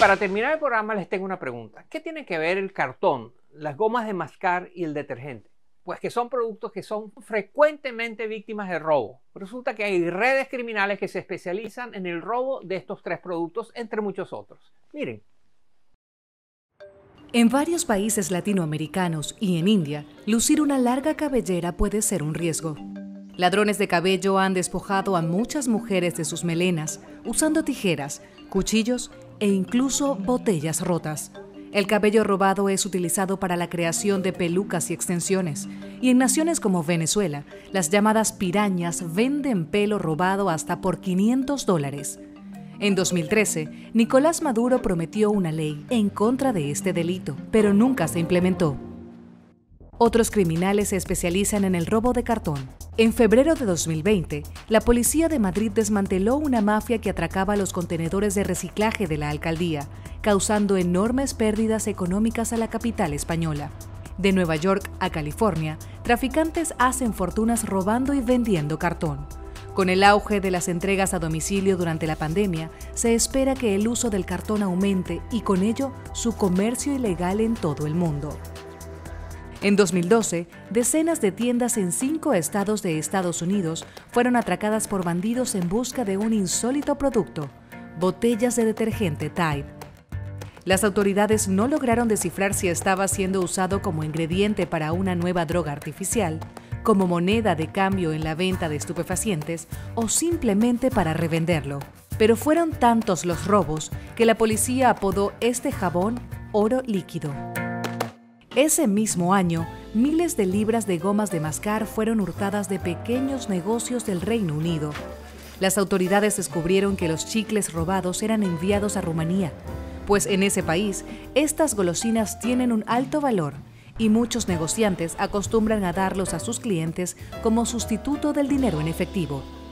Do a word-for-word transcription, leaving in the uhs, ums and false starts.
para terminar el programa les tengo una pregunta. ¿Qué tiene que ver el cartón, las gomas de mascar y el detergente? Pues que son productos que son frecuentemente víctimas de robo. Resulta que hay redes criminales que se especializan en el robo de estos tres productos, entre muchos otros. Miren. En varios países latinoamericanos y en India, lucir una larga cabellera puede ser un riesgo. Ladrones de cabello han despojado a muchas mujeres de sus melenas, usando tijeras, cuchillos e incluso botellas rotas. El cabello robado es utilizado para la creación de pelucas y extensiones, y en naciones como Venezuela, las llamadas pirañas venden pelo robado hasta por quinientos dólares. En dos mil trece, Nicolás Maduro prometió una ley en contra de este delito, pero nunca se implementó. Otros criminales se especializan en el robo de cartón. En febrero de dos mil veinte, la policía de Madrid desmanteló una mafia que atracaba los contenedores de reciclaje de la alcaldía, causando enormes pérdidas económicas a la capital española. De Nueva York a California, traficantes hacen fortunas robando y vendiendo cartón. Con el auge de las entregas a domicilio durante la pandemia, se espera que el uso del cartón aumente y con ello su comercio ilegal en todo el mundo. En dos mil doce, decenas de tiendas en cinco estados de Estados Unidos fueron atracadas por bandidos en busca de un insólito producto: botellas de detergente Tide. Las autoridades no lograron descifrar si estaba siendo usado como ingrediente para una nueva droga artificial, como moneda de cambio en la venta de estupefacientes o simplemente para revenderlo. Pero fueron tantos los robos que la policía apodó este jabón oro líquido. Ese mismo año, miles de libras de gomas de mascar fueron hurtadas de pequeños negocios del Reino Unido. Las autoridades descubrieron que los chicles robados eran enviados a Rumanía, pues en ese país estas golosinas tienen un alto valor y muchos negociantes acostumbran a darlos a sus clientes como sustituto del dinero en efectivo.